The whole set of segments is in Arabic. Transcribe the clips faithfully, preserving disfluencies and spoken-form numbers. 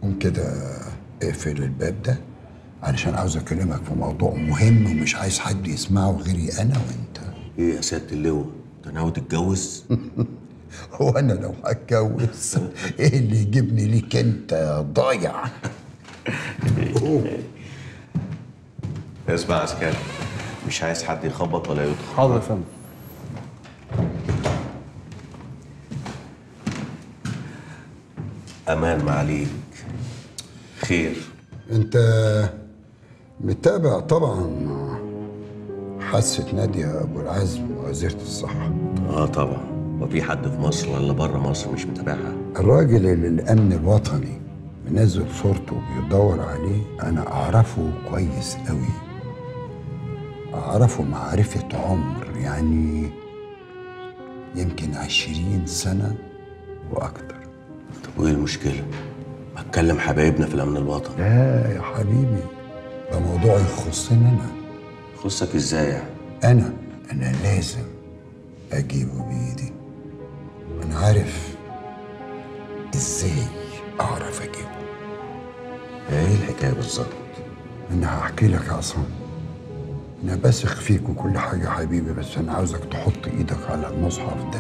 قوم كده اقفل الباب ده علشان عاوز اكلمك في موضوع مهم ومش عايز حد يسمعه غيري انا وانت. ايه يا سيادة اللواء؟ انت ناوي تتجوز؟ هو انا لو هتجوز ايه اللي يجيبني ليك انت يا ضايع؟ اسمع يا عسكري، مش عايز حد يخبط ولا يدخل. حاضر يا فندم. امان ما عليك. خير. انت متابع طبعا حادثة نادية ابو العزم وزيرة الصحة؟ اه طبعا، وفي حد في مصر ولا بره مصر مش متابعها؟ الراجل اللي الامن الوطني منزل صورته بيدور عليه انا اعرفه كويس قوي، اعرفه معرفة عمر، يعني يمكن عشرين سنة واكتر. طب وايه المشكلة؟ ما اتكلم حبايبنا في الامن الوطني. لا يا حبيبي، ده موضوع يخصني انا. يخصك ازاي يعني؟ انا انا لازم اجيبه بايدي. انا عارف ازاي اعرف اجيبه. ايه الحكاية بالظبط؟ انا هحكي لك يا عصام. انا بثق فيك وكل حاجه يا حبيبي، بس انا عاوزك تحط ايدك على المصحف ده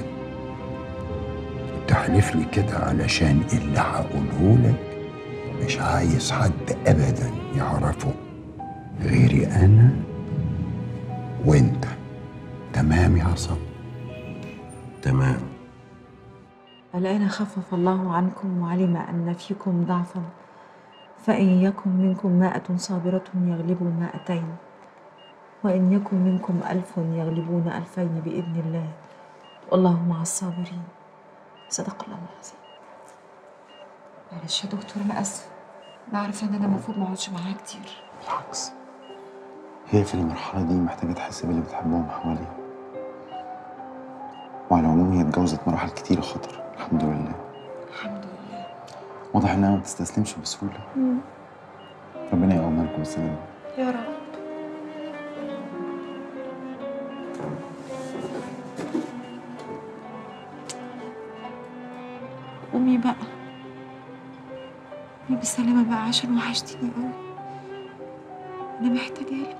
وتحلف لي كده، علشان اللي هقوله لك مش عايز حد ابدا يعرفه غيري انا وانت. تمام يا عصام؟ تمام. الآن خفف الله عنكم وعلم أن فيكم ضعفا، فإن يكن منكم مائة صابرة يغلبوا مائتين، وإن يكن منكم ألف يغلبون ألفين بإذن الله، والله مع الصابرين. صدق الله العظيم. معلش يا دكتور، أنا آسفة، أنا عارفة إن أنا المفروض ما أقعدش معاها كتير. بالعكس، هي في المرحلة دي محتاجة تحس باللي بتحبهم حواليها. وعلى العموم هي اتجوزت مراحل كتير خطر، الحمد لله. الحمد لله. واضح إنها ما بتستسلمش بسهولة. مم. ربنا يقومها لكم بالسلامة. يا رب. قومي بقى، قومي بالسلامة بقى عشان وحشتيني قوي. أنا محتاجة لك.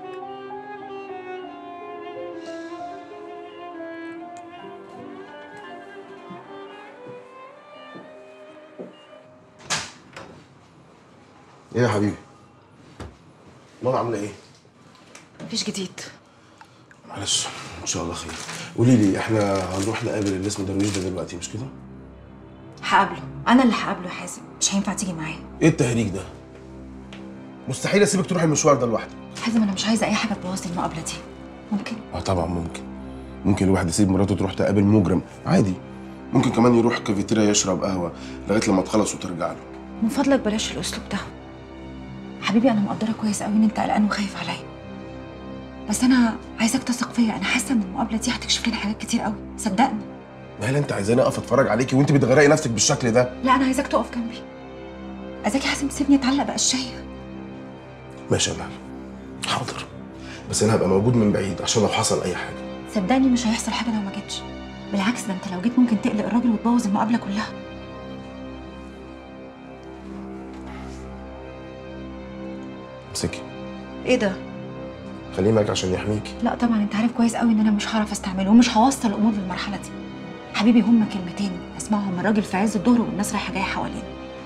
ايه يا حبيبي؟ ماما عامله ايه؟ مفيش جديد. معلش ان شاء الله خير. قولي لي، احنا هنروح نقابل اللي اسمه درويش ده دلوقتي مش كده؟ هقابله، أنا اللي هقابله يا حازم، مش هينفع تيجي معايا. ايه التهريج ده؟ مستحيل اسيبك تروحي المشوار ده لوحدك. حازم أنا مش عايزة أي حاجة تبوظ لي المقابلة دي. ممكن؟ اه طبعا ممكن. ممكن الواحد يسيب مراته تروح تقابل مجرم عادي. ممكن كمان يروح كافيتيريا يشرب قهوه لغايه لما تخلص وترجع له. من فضلك بلاش الأسلوب ده. حبيبي أنا مقدرة كويس قوي إن أنت قلقان وخايف عليا. بس أنا عايزاك تثق فيا، أنا حاسة إن المقابلة دي هتكشف لنا حاجات كتير قوي، صدقني. مال انت عايزاني اقف اتفرج عليكي وانت بتغرقي نفسك بالشكل ده؟ لا أنا عايزاك تقف جنبي. عايزاك يا حازم تسيبني أتعلق بقشاية. ماشي يا مال، حاضر. بس انا هبقى موجود من بعيد عشان لو حصل اي حاجه. صدقني مش هيحصل حاجة لو ما جيتش. بالعكس، ده أنت لو جيت ممكن تقلق الراجل وتبوظ المقابلة كلها. امسكي. إيه ده؟ خليه معاك عشان يحميكي. لا طبعا انت عارف كويس قوي ان انا مش هعرف استعمله ومش هوصل الامور للمرحله دي. حبيبي هما كلمتين اسمعهم من راجل في عز الظهر والناس رايحه جايه حوالينا.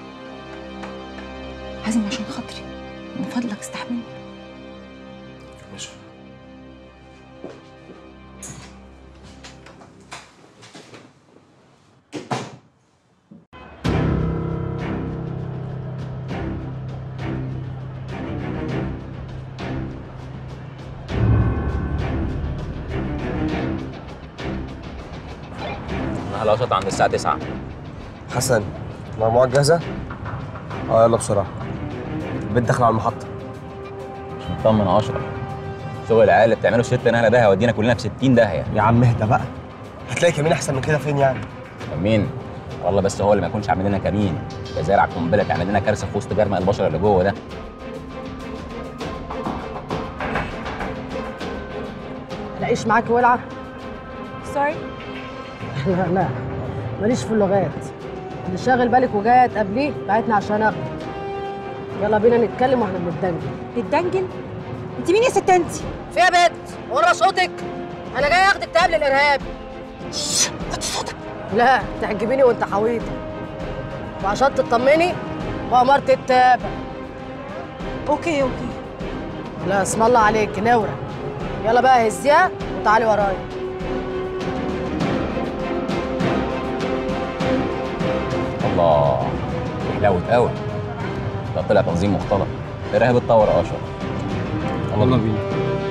حازم عشان خاطري من فضلك استحملني. ماشي. انا هلقطط عند الساعة تسعة. حسن، المجموعة جاهزة؟ اه يلا بسرعة. البنت داخلة على المحطة. مش مطمن يا اشرف. شغل العيال اللي بتعمله ست نهله ده هيودينا كلنا في ستين داهية. يا عم اهدى بقى. هتلاقي كمين أحسن من كده فين يعني؟ كمين؟ والله بس هو اللي ما يكونش عامل لنا كمين، ده زارع قنبلة تعمل لنا كارثة في وسط جرمق البشر اللي جوه ده. هلاقيش معاكي ولعة؟ سوري؟ لا لا ماليش في اللغات. اللي شاغل بالك وجايه تقابليه بعتنا عشان اخده. يلا بينا نتكلم واحنا بنتدنجل. بتدنجل؟ انت مين يا ست انت؟ في يا بنت وانا صوتك؟ انا جاي اخدك تقابل الارهابي. وطي صوتك. لا تعجبيني وانت حويطه، وعشان تطمني وامارة التابة. اوكي اوكي. لا اسم الله عليك نورة. يلا بقى هزيها وتعالي ورايا. الله حلاوة قوي. ده طلع تنظيم مختلط. ارهاب اتطور يا اشرف. يلا بينا.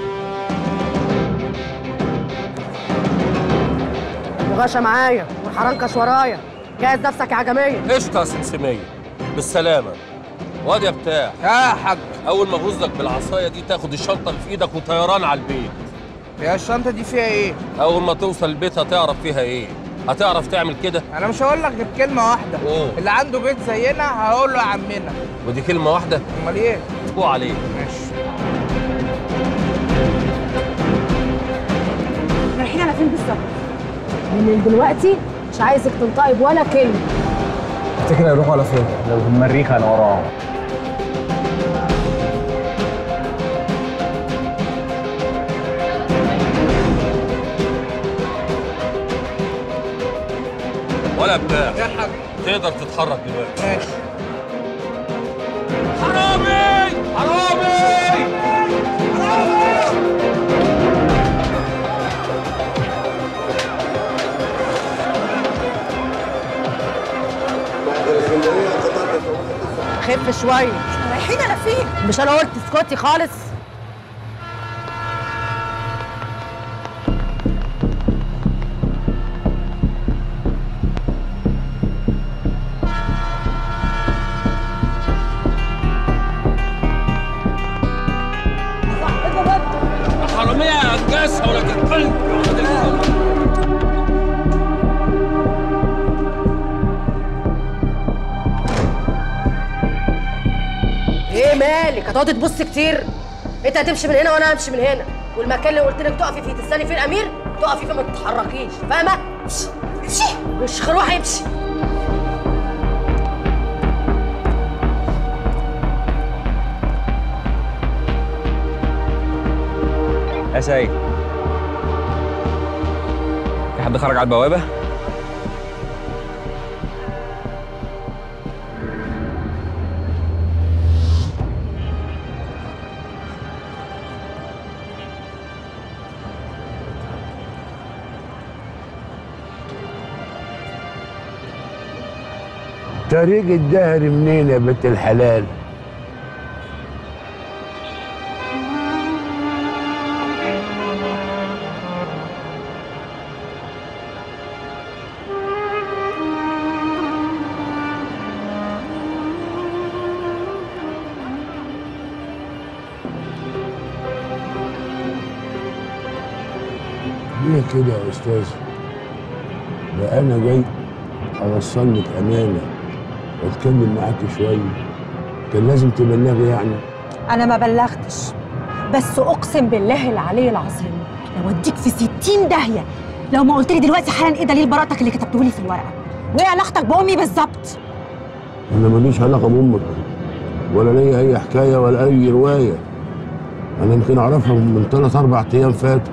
الغاشة معايا والحرنكش ورايا. جهز نفسك يا عجمية. قشطة يا سمسمية بالسلامة. واد يا بتاع يا حاج، أول ما أغزك بالعصاية دي تاخد الشنطة اللي في إيدك وطيران على البيت. يا الشنطة دي فيها إيه؟ أول ما توصل البيت هتعرف فيها إيه. هتعرف تعمل كده؟ أنا مش هقول لك غير كلمة واحدة. أوه. اللي عنده بيت زينا هقول له يا عمنا. ودي كلمة واحدة؟ أمال إيه؟ فوق عليك. ماشي. رايحين على فين بالظبط؟ من دلوقتي مش عايزك تنطقي بولا كلمة. تفتكر هيروحوا على فين؟ لو في المريخ انا وراهم. ولا بتاع يا حاج تقدر تتحرك دلوقتي. ماشي. حرامي حرامي خف شوية. رايحين على فين؟ مش أنا قلت اسكتي خالص؟ حرامية هتجاسها ولا تتقلب. ايه مالك؟ هتقعدي تبص كتير؟ انت هتمشي من هنا وانا همشي من هنا، والمكان اللي قلت لك تقفي فيه تستني فيه الامير تقفي فيه ما تتحركيش، فاهمه؟ امشي امشي. مش روحي امشي. يا سيد، في حد خرج على البوابة؟ طريق الدهر منين يا بنت الحلال؟ ليه كده يا استاذ؟ ده انا جاي اوصل لك امانه واتكلم معاكي شويه، كان لازم تبلغي يعني. انا ما بلغتش، بس اقسم بالله العلي العظيم لو اديك في ستين داهيه لو ما قلت لي دلوقتي حالا ايه دليل براءتك اللي كتبته لي في الورقه، وايه علاقتك بامي بالظبط. انا ماليش علاقه بامك ولا ليا اي حكايه ولا اي روايه، انا يمكن اعرفها من ثلاث اربع ايام فاتوا.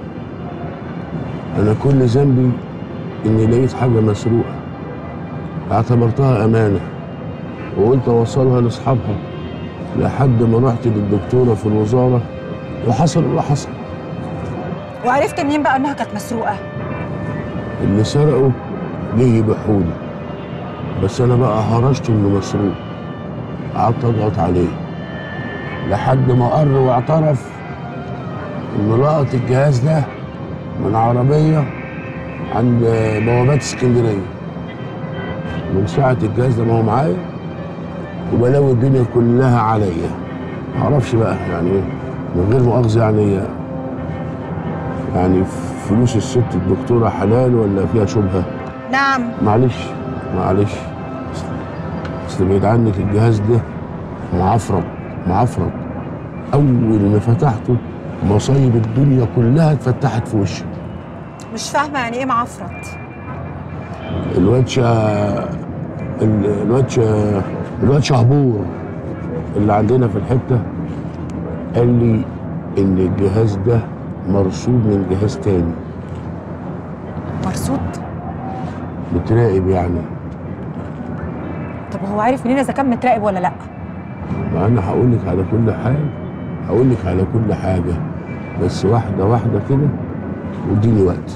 انا كل ذنبي اني لقيت حاجه مسروقه اعتبرتها امانه وقلت اوصلها لاصحابها لحد ما رحت للدكتوره في الوزاره وحصل اللي حصل. وعرفت منين بقى انها كانت مسروقه؟ اللي سرقه جه يبيعهولي، بس انا بقى هرشت انه مسروق، قعدت اضغط عليه لحد ما قر واعترف انه لقط الجهاز ده من عربيه عند بوابات اسكندريه. من ساعه الجهاز ده ما هو معايا وبلاوي الدنيا كلها عليا، معرفش بقى يعني من غير مؤاخذه يعني يعني فلوس الست الدكتوره حلال ولا فيها شبهه؟ نعم. معلش معلش اصل بعيد عنك الجهاز ده معفرط معفرط، اول ما فتحته مصايب الدنيا كلها اتفتحت في وشي. مش فاهمه يعني ايه معفرط؟ الواد شا الواد شا الواد شهبور اللي عندنا في الحته قال لي ان الجهاز ده مرصود من جهاز تاني. مرصود؟ متراقب يعني. طب هو عارف منين اذا كان متراقب ولا لا؟ ما انا هقول لك على كل حاجه، هقول لك على كل حاجه، بس واحده واحده كده واديني وقت.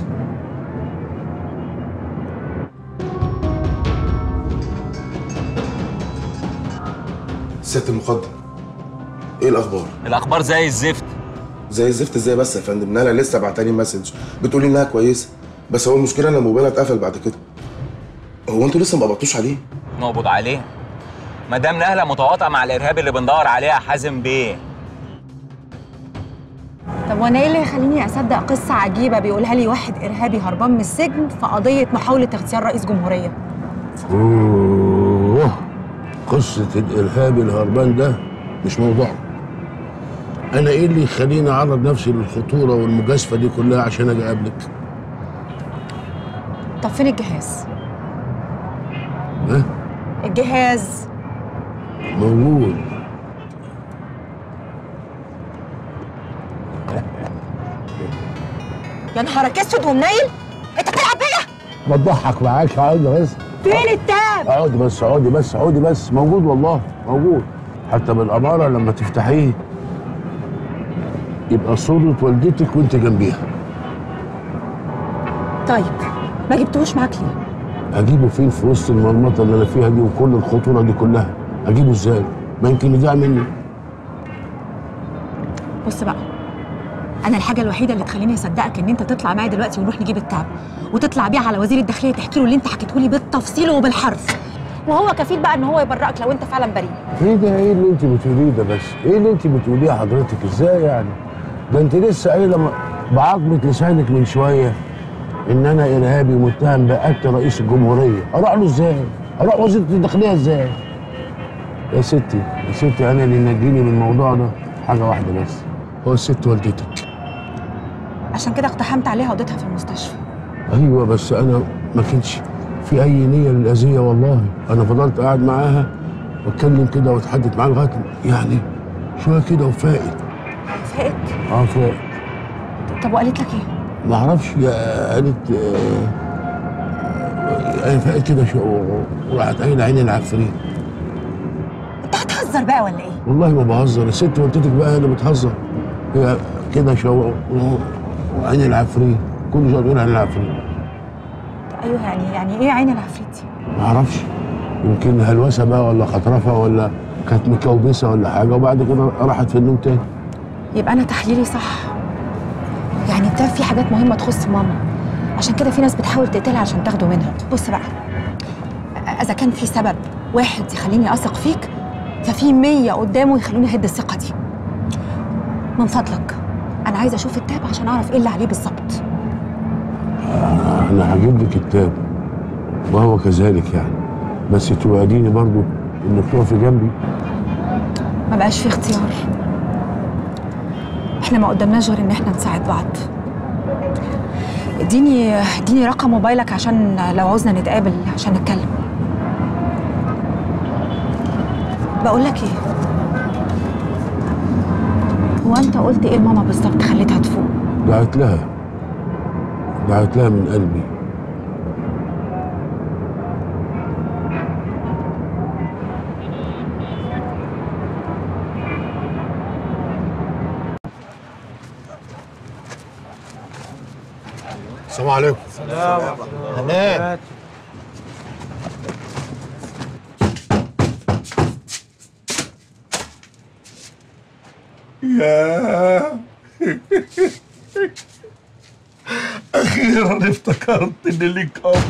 ست المقدم، ايه الاخبار؟ الاخبار زي الزفت. زي الزفت ازاي بس يا فندم؟ نالا لسه بعتلي مسج بتقولي انها كويسه، بس هو المشكله ان موبايلها اتقفل بعد كده. هو انتوا لسه ما قبضتوش عليه؟ نقبض عليه؟ مدام نهله متواطئه مع الارهاب اللي بندور عليه يا حازم بيه. طب وانا ايه اللي يخليني اصدق قصه عجيبه بيقولها لي واحد ارهابي هربان من السجن في قضيه محاوله اغتيال رئيس جمهوريه؟ اوه، قصه الارهابي الهربان ده مش موضوعنا. انا ايه اللي يخليني اعرض نفسي للخطوره والمجازفه دي كلها عشان اجي اقابلك؟ طب فين الجهاز؟ ها؟ الجهاز موجود. يا نهارك اسود ومنيل، انت بتلعب بيا؟ بضحك معاك، اقعدي بس. فين التاب؟ اقعدي بس اقعدي بس اقعدي بس، موجود والله موجود، حتى بالاماره لما تفتحيه يبقى صورة والدتك وانت جنبيها. طيب ما جبتوش معاك ليه؟ اجيبه فين في وسط المرمطه اللي انا فيها دي وكل الخطوره دي كلها؟ اجيبه ازاي؟ ما يمكن يضيع مني. بص بقى، انا الحاجه الوحيده اللي تخليني اصدقك ان انت تطلع معايا دلوقتي ونروح نجيب التعب وتطلع بيه على وزير الداخليه تحكي له اللي انت حكيته لي بالتفصيل وبالحرف، وهو كفيل بقى ان هو يبرئك لو انت فعلا بريء. ايه ده؟ ايه اللي انت بتقوليه ده بس؟ ايه اللي انت بتقوليه حضرتك؟ ازاي يعني؟ ده انت لسه قايله بعظمه لسانك من شويه ان انا ارهابي متهم بقتل رئيس الجمهوريه. اروح له ازاي؟ اروح وزيره الداخليه ازاي؟ يا ستي يا ستي، انا اللي نجيني من الموضوع ده حاجه واحده بس، هو الست والدتك. عشان كده اقتحمت عليها وديتها في المستشفى. ايوه بس انا ما كانش في اي نيه للاذيه والله، انا فضلت قاعد معاها واتكلم كده واتحدث معاها لغايه يعني شويه كده وفاقت. فاقت؟ اه فاقت. طب وقالت لك ايه؟ ما اعرفش، قالت آه فاقت كده وراحت قايله عين العفريت. انت هتهزر بقى ولا ايه؟ والله ما بهزر، الست والدتك بقى هي اللي بتهزر. هي كده شو وعين العفريت، كل شويه تقول عين العفريت. ايوه يعني يعني ايه عين العفريت دي؟ ما اعرفش، يمكن هلوسه بقى ولا خطرفه ولا كانت مكوبسه ولا حاجه وبعد كده راحت في النوم تاني. يبقى انا تحليلي صح، يعني ده في حاجات مهمه تخص ماما، عشان كده في ناس بتحاول تقتلها عشان تاخده منها. بص بقى، اذا كان في سبب واحد يخليني اثق فيك ففي مية قدامه يخلوني اهد الثقه دي. من فضلك انا عايزه اشوف التاب عشان اعرف ايه اللي عليه بالظبط. انا هجيب لك التاب وهو كذلك يعني، بس توعديني برضو انك تقفي جنبي. ما بقاش في اختيار، احنا ما قدامناش غير ان احنا نساعد بعض. اديني اديني رقم موبايلك عشان لو عاوزنا نتقابل عشان نتكلم. بقول لك ايه، هو انت قلت ايه لماما بالظبط خليتها تفوق؟ دعت لها دعت لها من قلبي. السلام عليكم. السلام هناء. ياه اخيرا افتكرت ان ليك اب.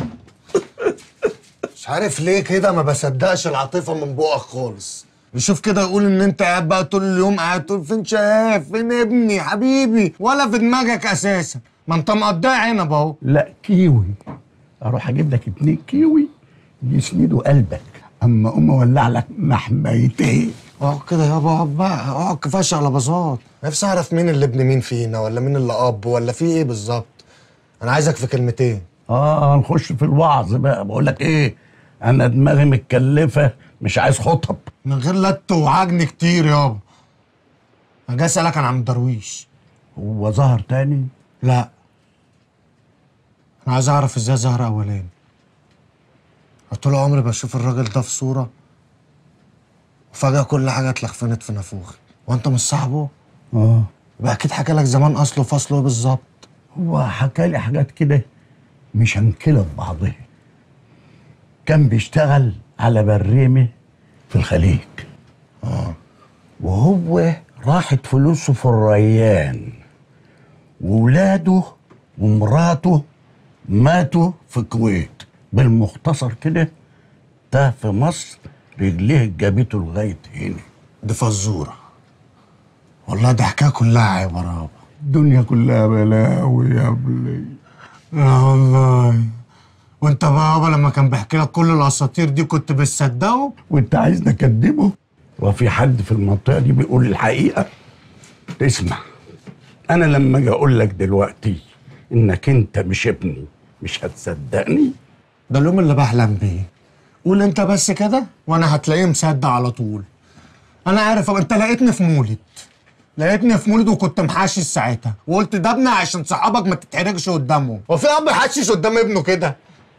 مش عارف ليه كده ما بصدقش العاطفه من بقك خالص. يشوف كده يقول ان انت قاعد بقى طول اليوم قاعد تقول فين شهاب فين ابني حبيبي، ولا في دماغك اساسا. ما انت مقضيها عنب اهو. لا كيوي، اروح اجيب لك اتنين كيوي يسندوا قلبك اما اقوم اولع لك محميتين. اقعد كده يابا، اقعد بقى، اقعد كفاش على بساط. نفسي اعرف مين اللي ابن مين فينا، ولا مين اللي اب، ولا في ايه بالظبط. انا عايزك في كلمتين. اه نخش في الوعظ بقى. بقول لك ايه، انا دماغي متكلفه مش عايز خطب. من غير لا توعجني كتير يابا. انا جاي اسالك عن عم درويش. هو ظهر تاني؟ لا، انا عايز اعرف ازاي ظهر اولاني. طول عمري بشوف الراجل ده في صوره وفجاه كل حاجه اتلخفنت في نافوخي. وانت مش صاحبه؟ اه. يبقى اكيد حكى لك زمان اصله فصله بالظبط. هو حكى لي حاجات كده مش هنكلة ببعضها. كان بيشتغل على بريمه في الخليج. اه. وهو راحت فلوسه في الريان، وولاده ومراته ماتوا في الكويت. بالمختصر كده تاه في مصر، رجليه جابته لغايه هنا. دي فزوره والله، دي حكايه كلها عبره يابا. الدنيا كلها بلاوي يا ابني. لا والله. وانت بقى يابا لما كان بيحكي لك كل الاساطير دي كنت بتصدقه؟ وانت عايزني اكدبه؟ وفي حد في المنطقه دي بيقول الحقيقه؟ اسمع، انا لما اجي اقول لك دلوقتي انك انت مش ابني مش هتصدقني؟ ده اليوم اللي بحلم بيه. قول انت بس كده وانا هتلاقيه مصدق على طول. انا عارف انت لقيتني في مولد لقيتني في مولد وكنت محشش ساعتها وقلت ده ابني عشان صحابك ما تتحرجش قدامهم. هو في اب يحشش قدام ابنه كده؟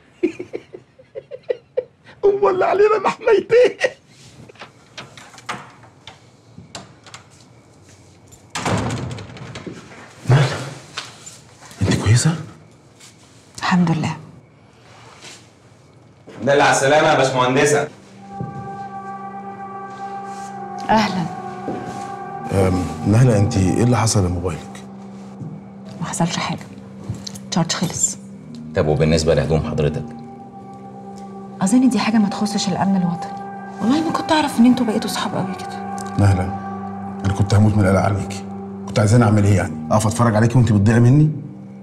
امال اللي علينا محميتين. انت كويسه؟ الحمد لله. دل على السلامة يا باشمهندسة. اهلا. نهله، انت ايه اللي حصل لموبايلك؟ ما حصلش حاجه، تشارج خلص. طب وبالنسبه لهدوم حضرتك؟ اظن دي حاجه ما تخصش الامن الوطني. والله ما كنت اعرف ان انتوا بقيتوا صحاب قوي كده. نهله، انا كنت هموت من القلق عليكي. كنت عايزاني اعمل ايه يعني؟ اقف اتفرج عليكي وانت بتضيعي مني؟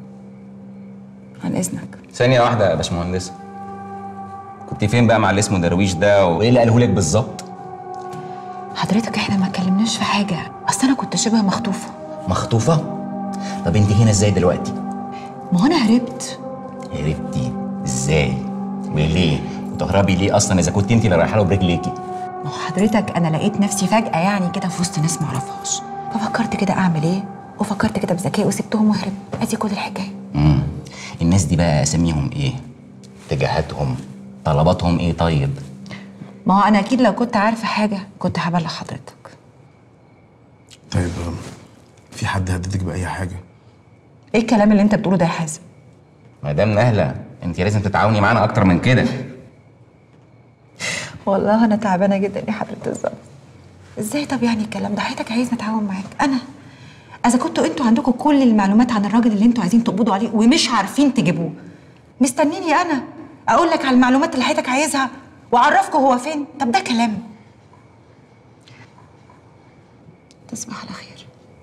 عن اذنك. ثانيه واحده يا باشمهندسه، كنت فين بقى مع اللي اسمه درويش ده وايه اللي قاله لك بالظبط؟ حضرتك احنا ما اتكلمناش في حاجه، اصل انا كنت شبه مخطوفه. مخطوفه؟ طب انت هنا ازاي دلوقتي؟ ما هو انا هربت. هربتي ازاي؟ وليه؟ وتهربي ليه اصلا اذا كنت انت اللي رايحه له برجليكي؟ ما هو حضرتك انا لقيت نفسي فجاه يعني كده في وسط ناس ما اعرفهاش، ففكرت كده اعمل ايه وفكرت كده بذكاء وسبتهم وهربت. ادي كل الحكايه. امم الناس دي بقى اسميهم ايه؟ اتجاهاتهم، طلباتهم ايه طيب؟ ما هو انا اكيد لو كنت عارفه حاجه كنت هبلغ حضرتك. طيب في حد هددك باي حاجه؟ ايه الكلام اللي انت بتقوله ده يا حازم؟ مدام نهله انت لازم تتعاوني معانا اكتر من كده. والله انا تعبانه جدا يا حضره الظابط. ازاي طب يعني الكلام ده؟ حضرتك عايزني اتعاون معاك انا؟ اذا كنتوا انتوا عندكم كل المعلومات عن الراجل اللي انتوا عايزين تقبضوا عليه ومش عارفين تجيبوه، مستنيني انا اقول لك على المعلومات اللي حضرتك عايزها واعرفكم هو فين؟ طب ده كلام؟ تصبح على خير.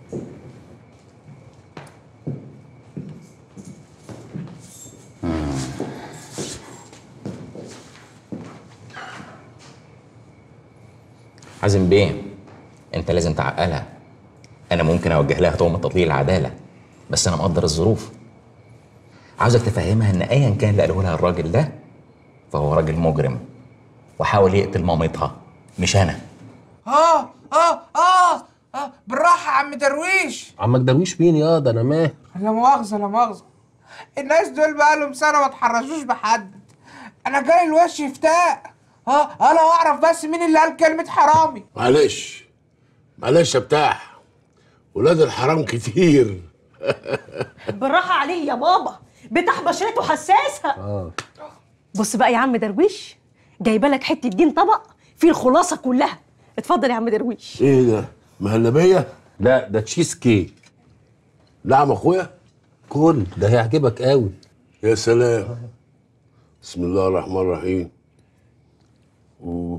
حازم بيه، انت لازم تعقلها. انا ممكن اوجه لها تهمه تضليل العداله، بس انا مقدر الظروف. عاوزك تفهمها ان ايا كان اللي قاله لها الراجل ده فهو راجل مجرم وحاول يقتل مامتها مش انا. اه اه اه اه بالراحه يا عم درويش. عمك درويش مين يا ده؟ انا ماهر. لا مؤاخذه لا مؤاخذه، الناس دول بقالهم سنه ما اتحرشوش بحد. انا جاي الوش يفتاق. اه انا اعرف بس مين اللي قال كلمه حرامي. معلش معلش يا بتاع، ولاد الحرام كتير. بالراحه عليه يا بابا، بتاع بشرته حساسه. اه بص بقى يا عم درويش، جايبه لك حته دين طبق فيه الخلاصه كلها. اتفضل يا عم درويش. ايه ده؟ مهلبيه؟ لا ده تشيز كيك. نعم اخويا، كل ده هيعجبك قوي. يا سلام. بسم الله الرحمن الرحيم. مم.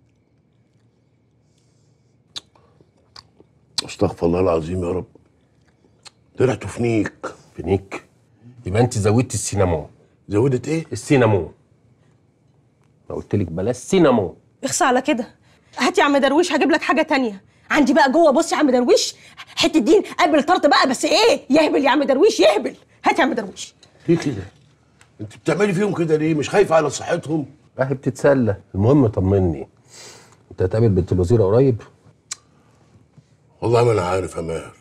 استغفر الله العظيم يا رب، طلعتوا فنيك. فنيك؟ يبقى انت زودتي السينامون. زودت ايه؟ السينامون. انا قلت لك بلاش سينامون. اخصى على كده. هات يا عم درويش هجيب لك حاجه تانية. عندي بقى جوه، بص يا عم درويش، حته دين قبل طرط بقى، بس ايه يهبل يا عم درويش يهبل. هات يا عم درويش. ليه كده؟ انت بتعملي فيهم كده ليه؟ مش خايفه على صحتهم؟ اهي بتتسلى. المهم طمني، انت هتقابل بنت الوزيره قريب؟ والله ما انا عارف يا ماهر.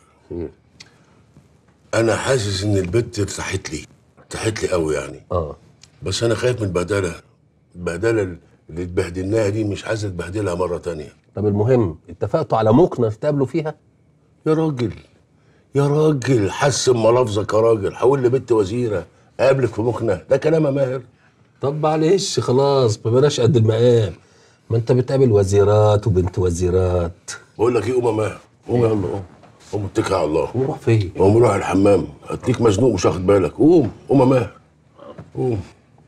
انا حاسس ان البت ارتاحت لي ارتاحت لي قوي يعني. اه بس انا خايف من البهدله البهدله اللي اتبهدلناها دي، مش عايز اتبهدلها مره تانية. طب المهم اتفقتوا على مكنه تقابلوا فيها؟ يا راجل يا راجل حسن ملافظك يا راجل، حول لي بنت وزيره اقابلك في مكنه، ده كلام يا ماهر؟ طب معلش خلاص ما بلاش قد المقام، ما انت بتقابل وزيرات وبنت وزيرات. بقول لك ايه، قوم يا ماهر قوم يلا قوم قوم اتكل على الله. قوم روح فين؟ قوم روح الحمام، هتليك مزنوق مش واخد بالك. قوم قوم يا ماهر قوم.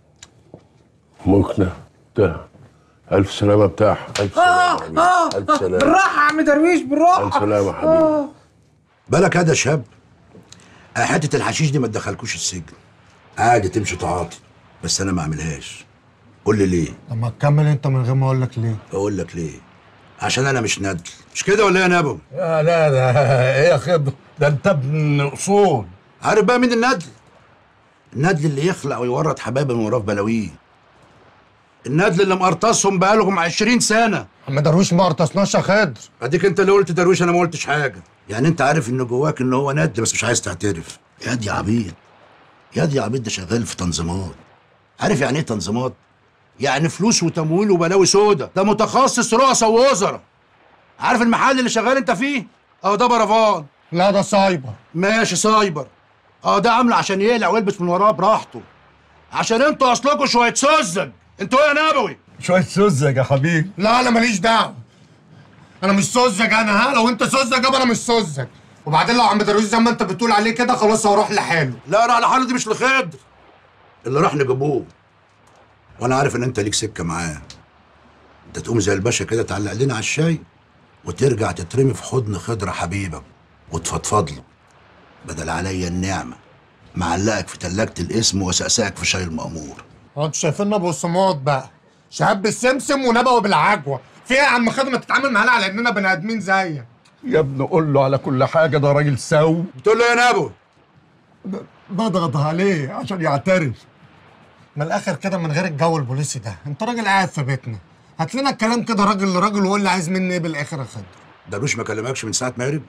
مكنه بتاع الف سلامه بتاعها. الف سلامه اه الف سلامه. بالراحه يا عم درويش بالراحه. الف سلامه يا حبيبي. بالك هذا شاب، حته الحشيش دي ما تدخلكوش السجن، عادي تمشي تعاطي، بس انا ما اعملهاش. قول لي ليه؟ لما تكمل انت من غير ما اقول لك ليه. اقول لك ليه؟ عشان انا مش ندل، مش كده ولا ايه يا نبو؟ لا لا ده ايه يا خضر، ده انت ابن اصول. عارف بقى مين الندل؟ الندل اللي يخلق ويورط حبايبه من وراه في بلاوين. الندل اللي مقرطصهم بقالهم عشرين سنه. عم درويش ما قرطصناش يا خضر. اديك انت اللي قلت درويش، انا ما قلتش حاجه. يعني انت عارف ان جواك ان هو ندل بس مش عايز تعترف. ياد يا عبيد ياد يا عبيد، ده شغال في تنظيمات. عارف يعني ايه تنظيمات؟ يعني فلوس وتمويل وبلاوي سودا. ده متخصص رؤساء ووزراء. عارف المحل اللي شغال انت فيه؟ اه ده برفان. لا ده سايبر. ماشي سايبر. اه ده عامله عشان يقلع ويلبس من وراه براحته. عشان انتوا اصلكوا شويه سذج. انتوا ايه يا نبوي؟ شويه سذج يا حبيبي. لا انا ماليش دعوه. انا مش سذج انا، ها؟ لو انت سذج يبقى انا مش سذج. وبعدين لو عم درويش زي ما انت بتقول عليه كده خلاص هروح لحاله. لا راح لحاله دي مش لخضر. اللي راح نجيبوه. وانا عارف ان انت ليك سكه معاه. انت تقوم زي الباشا كده تعلق لنا على الشاي وترجع تترمي في حضن خضر حبيبك وتفضفض له، بدل عليا النعمه معلقك في تلاجه الاسم وسقسقك في شاي المأمور. هو انتوا شايفيننا بصمات بقى، شهاب بالسمسم ونبوي بالعجوه. في ايه يا عم خضر ما تتعامل معانا على اننا بني ادمين زيك؟ يا ابني قول له على كل حاجه، ده راجل سوي. بتقول له يا نبوي؟ بضغط عليه عشان يعترف. من الاخر كده من غير الجو البوليسي ده، انت راجل قاعد في بيتنا، هات لنا الكلام كده راجل لراجل وقول لي عايز مني ايه بالاخر يا خضر. درويش ما كلمكش من ساعه ما هرب؟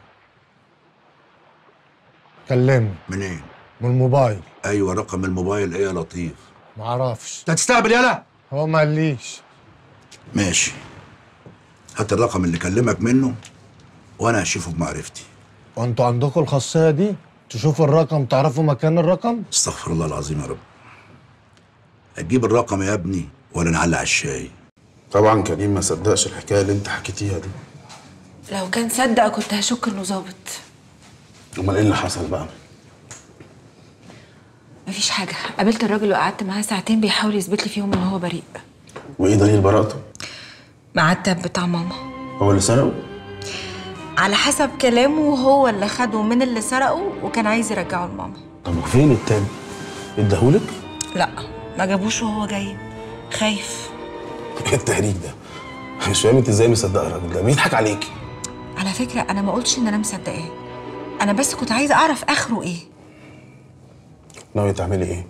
كلمني. منين؟ إيه؟ من الموبايل. ايوه رقم الموبايل ايه يا لطيف؟ معرفش. انت هتستقبل يالا؟ هو ما قاليش. ماشي، هات الرقم اللي كلمك منه وانا هشوفه بمعرفتي. وانتوا عندكم الخاصيه دي تشوفوا الرقم تعرفوا مكان الرقم؟ استغفر الله العظيم يا رب. هتجيب الرقم يا ابني ولا نعلق على الشاي؟ طبعا كريم ما صدقش الحكايه اللي انت حكيتيها دي. لو كان صدق كنت هشك انه ظابط. امال ايه اللي حصل بقى؟ مفيش حاجه، قابلت الراجل وقعدت معاه ساعتين بيحاول يثبت لي فيهم ان هو بريء. وايه دليل براءته؟ مع التاب بتاع ماما. هو اللي سرقه؟ على حسب كلامه هو اللي خده من اللي سرقه وكان عايز يرجعه لماما. طب وفين التاب؟ اداهولك؟ لا ما جابوش وهو جاي، خايف. ايه التهريج ده؟ مش فاهم انت ازاي مصدقه الراجل ده؟ بيضحك عليكي. على فكره انا ما قلتش ان انا مصدقاه، انا بس كنت عايزه اعرف اخره ايه. ناويه تعملي ايه؟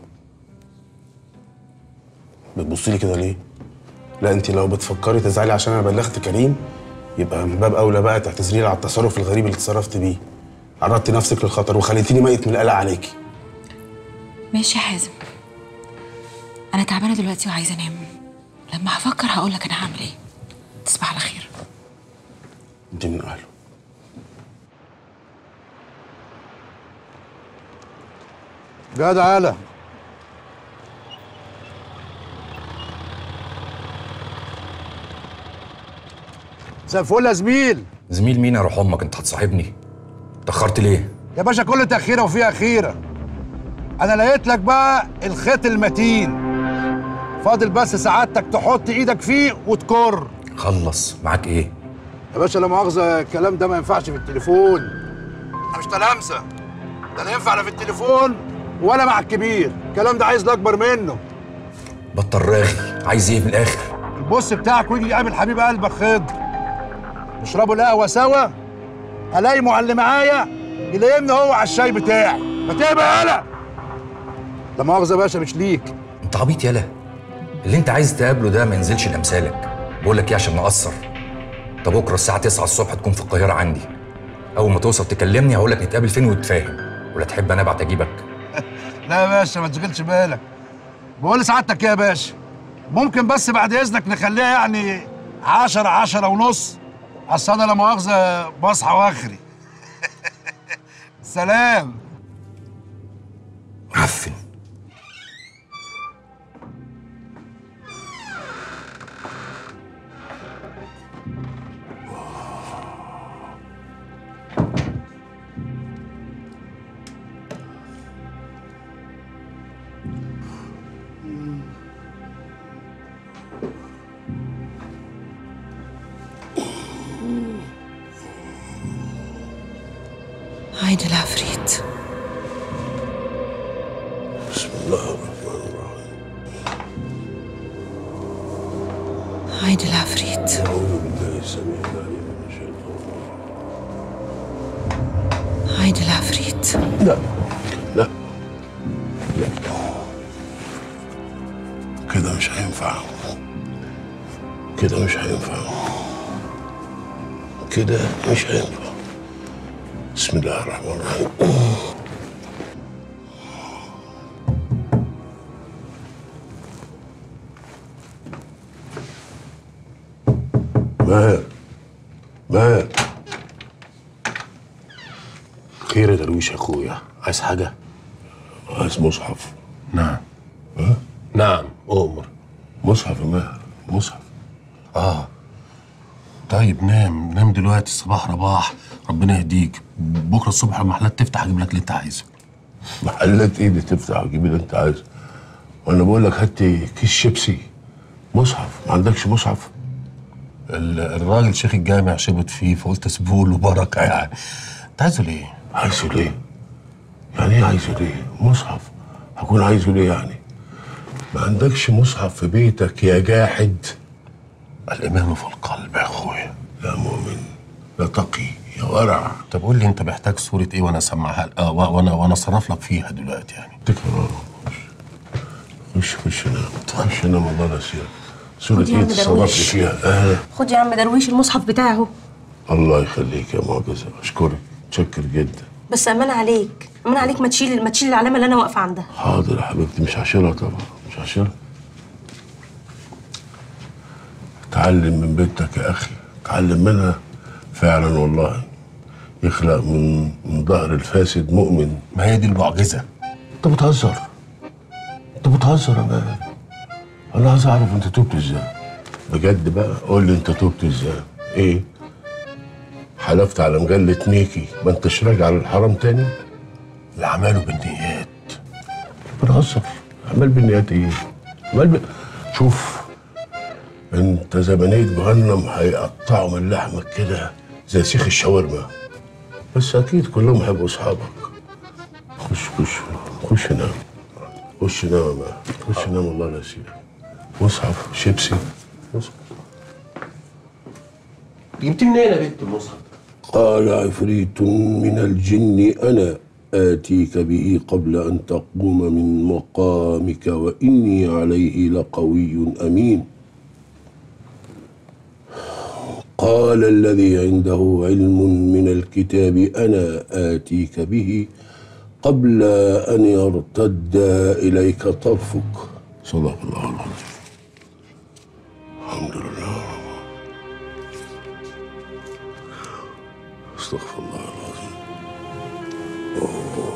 بتبصي لي كده ليه؟ لا انت لو بتفكري تزعلي عشان انا بلغت كريم يبقى من باب اولى بقى تعتذري لي على التصرف الغريب اللي اتصرفت بيه. عرضتي نفسك للخطر وخليتيني ميت من القلق عليكي. ماشي يا حازم، انا تعبانه دلوقتي وعايزه انام، لما هفكر هقول لك انا هعمل ايه. تصبح على خير. انت من اهله. جدع يالا. زي الفل يا زميل. زميل مين يا روح امك؟ انت هتصاحبني؟ اتاخرت ليه؟ يا باشا كل تأخيرة وفيها خيرة. أنا لقيت لك بقى الخيط المتين، فاضل بس سعادتك تحط إيدك فيه وتكر. خلص، معاك إيه؟ يا باشا لا مؤاخذة الكلام ده ما ينفعش في التليفون. أنا مش تلامسة، ده لا ينفع لا في التليفون ولا مع الكبير، الكلام ده عايز الأكبر منه. بطل راغي، عايز إيه من الآخر؟ البص بتاعك ويجي يقابل حبيب قلبك خضر، نشربوا القهوة سوا، ألايمه على اللي معايا يلايمني هو على الشاي بتاعي، ما تبقى يالا. لا مؤاخذة يا باشا مش ليك. أنت عبيط يالا، اللي أنت عايز تقابله ده ما ينزلش لأمثالك، بقول لك إيه عشان نقصر، انت بكره الساعه تسعة الصبح تكون في القاهره عندي. اول ما توصل تكلمني هقول لك نتقابل فين ونتفاهم، ولا تحب انا ابعت اجيبك؟ لا يا باشا ما تشغلش بالك. بقول لسعادتك يا باشا، ممكن بس بعد اذنك نخليها يعني عشرة عشرة ونص، اصل انا لا مؤاخذه بصحى واخري. سلام. عفن. عيد العفريت. بسم الله الرحمن الرحيم. عيد العفريت. أعوذ بالله السميع العليم من الشيطان. عيد العفريت. لا لا لا كده مش هينفع، كده مش هينفع، كده مش هينفع. بسم الله الرحمن الرحيم. ماهر ماهر. خير يا درويش يا اخويا، عايز حاجة؟ عايز مصحف. نعم. ها؟ نعم أؤمر. مصحف يا ماهر، مصحف. اه طيب نام نام دلوقتي، الصباح رباح، ربنا يهديك. بكره الصبح المحلات تفتح اجيب لك اللي انت عايزه. محلات ايه اللي تفتح وتجيب اللي انت عايزه؟ وانا بقول لك هات كيس شيبسي. مصحف، ما عندكش مصحف؟ الراجل شيخ الجامع شبط فيه فقلت اسيبه له بركه يعني. انت عايزه ليه؟ عايزه ليه؟ يعني ايه عايزه ليه؟ مصحف هكون عايزه ليه يعني؟ ما عندكش مصحف في بيتك يا جاحد؟ الإيمان في القلب يا أخويا. يا مؤمن يا تقي يا ورع. طب قول لي أنت محتاج صورة إيه وأنا أسمعها لك؟ آه وأنا وأنا أصرف لك فيها دلوقتي يعني. تكفى. خش خش نام خش نام الله لا يسيرك. صورة إيه تتصرف لي فيها؟ أهلا. خد يا عم درويش المصحف بتاعه. الله يخليك يا معجزة، أشكرك، متشكر جدا. بس أمان عليك، أمان عليك ما تشيل ما تشيل العلامة اللي أنا واقفة عندها. حاضر يا حبيبتي، مش هشيلها طبعا، مش هشيلها. تعلم من بنتك يا أخي، تعلم منها فعلا والله. يخلق من من ظهر الفاسد مؤمن. ما هي دي المعجزة. أنت بتهزر، أنت بتهزر يا مان. أنا عايز أعرف أنت تبت إزاي؟ بجد بقى قول لي أنت تبت إزاي؟ إيه؟ حلفت على مجلة ميكي ما أنتش راجع للحرام تاني؟ الأعمال بالنيات. بتهزر، أعمال بالنيات إيه؟ أعمال ب... شوف انت زبانية جهنم هيقطعوا من لحمك كده زي سيخ الشاورما، بس اكيد كلهم هيبقوا اصحابك. خش خش خش نام، خش نام يا مان، خش نام الله لا يسيبك. مصحف شيبسي. مصحف جبتيه منين يا بنت المصحف؟ قال عفريت من الجن انا آتيك به قبل أن تقوم من مقامك وإني عليه لقوي أمين. قال الذي عنده علم من الكتاب أنا آتيك به قبل أن يرتد إليك طرفك. صدق الله العظيم. الحمد لله. استغفر الله العظيم. أوه.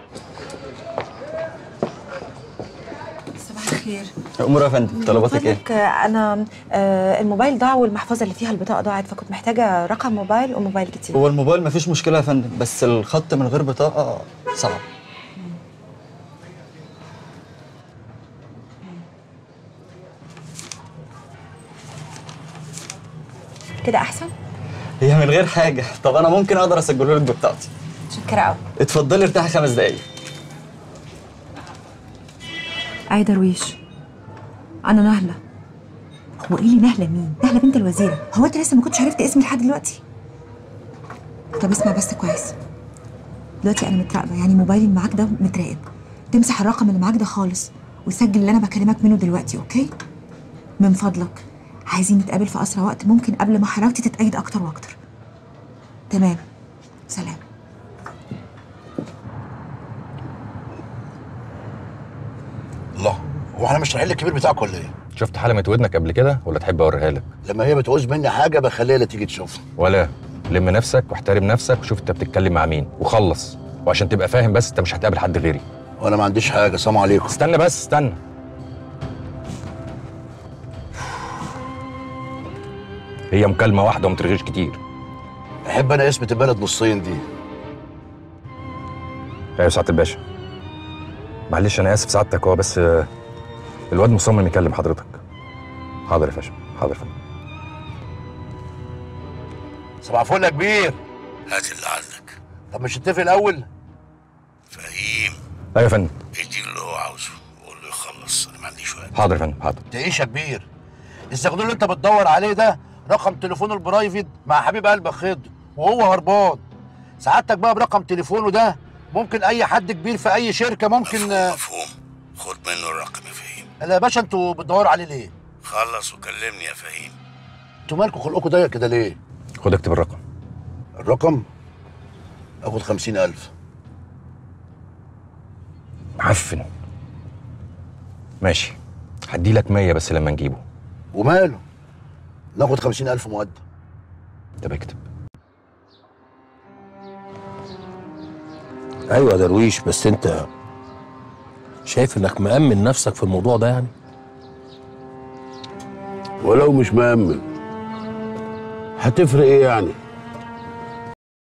صباح الخير. امور يا فندم، طلباتك ايه؟ فضلك انا آه، الموبايل ضاع والمحفظه اللي فيها البطاقه ضاعت، فكنت محتاجه رقم موبايل وموبايل جديد. هو الموبايل مفيش مشكله يا فندم، بس الخط من غير بطاقه صعب. كده احسن؟ هي من غير حاجه. طب انا ممكن اقدر اسجله لك ببطاقتي؟ متشكره قوي. اتفضلي ارتاحي خمس دقايق. اي درويش، انا نهله. هو ايه اللي نهله مين؟ نهله بنت الوزيره. هو انت لسه ما كنتش عرفت اسمي لحد دلوقتي؟ طب اسمع بس كويس. دلوقتي انا متراقبه، يعني موبايلي اللي معاك ده متراقب. تمسح الرقم اللي معاك ده خالص وسجل اللي انا بكلمك منه دلوقتي، اوكي؟ من فضلك عايزين نتقابل في اسرع وقت ممكن قبل ما حرارتي تتأيد اكتر واكتر. تمام، سلام. الله، هو احنا مش رايحين للكبير بتاعك ولا ايه؟ شفت حلمة ودنك قبل كده ولا تحب اوريها لك؟ لما هي بتعوز مني حاجه بخليها لا تيجي تشوفها. ولا لم نفسك واحترم نفسك وشوف انت بتتكلم مع مين وخلص. وعشان تبقى فاهم بس انت مش هتقابل حد غيري. وانا ما عنديش حاجه. سلام عليكم. استنى بس استنى. هي مكالمة واحدة وما ترغيش كتير. احب انا اسمة البلد نصين دي. ايوه سعادة الباشا. معلش انا اسف سعادتك، هو بس الواد مصمم يكلم حضرتك. حاضر يا فندم، حاضر يا فندم. صباح الفل يا كبير. هات اللي عندك. طب مش نتفق الاول؟ فهيم. ايوه يا فندم. اديله اللي هو عاوزه وقول له يخلص، انا ما عنديش وقت. حاضر يا فندم، حاضر. تعيش يا كبير. الزغلول اللي انت بتدور عليه ده رقم تليفونه البرايفت مع حبيب قلبك خضر وهو هربان. سعادتك بقى برقم تليفونه ده ممكن اي حد كبير في اي شركه ممكن. مفهوم مفهوم. خد منه الرقم يا فهيم. لا يا باشا، انتوا بتدوروا عليه ليه؟ خلص وكلمني يا فهيم. انتوا مالكوا خلقكم ضيق كده ليه؟ خد اكتب الرقم. الرقم؟ اخد خمسين ألف. معفن. ماشي، هدي لك مية بس لما نجيبه. وماله؟ ناخد خمسين ألف مقدم. طب اكتب. ايوه يا درويش، بس انت شايف انك مأمن نفسك في الموضوع ده يعني؟ ولو مش مأمن هتفرق ايه يعني؟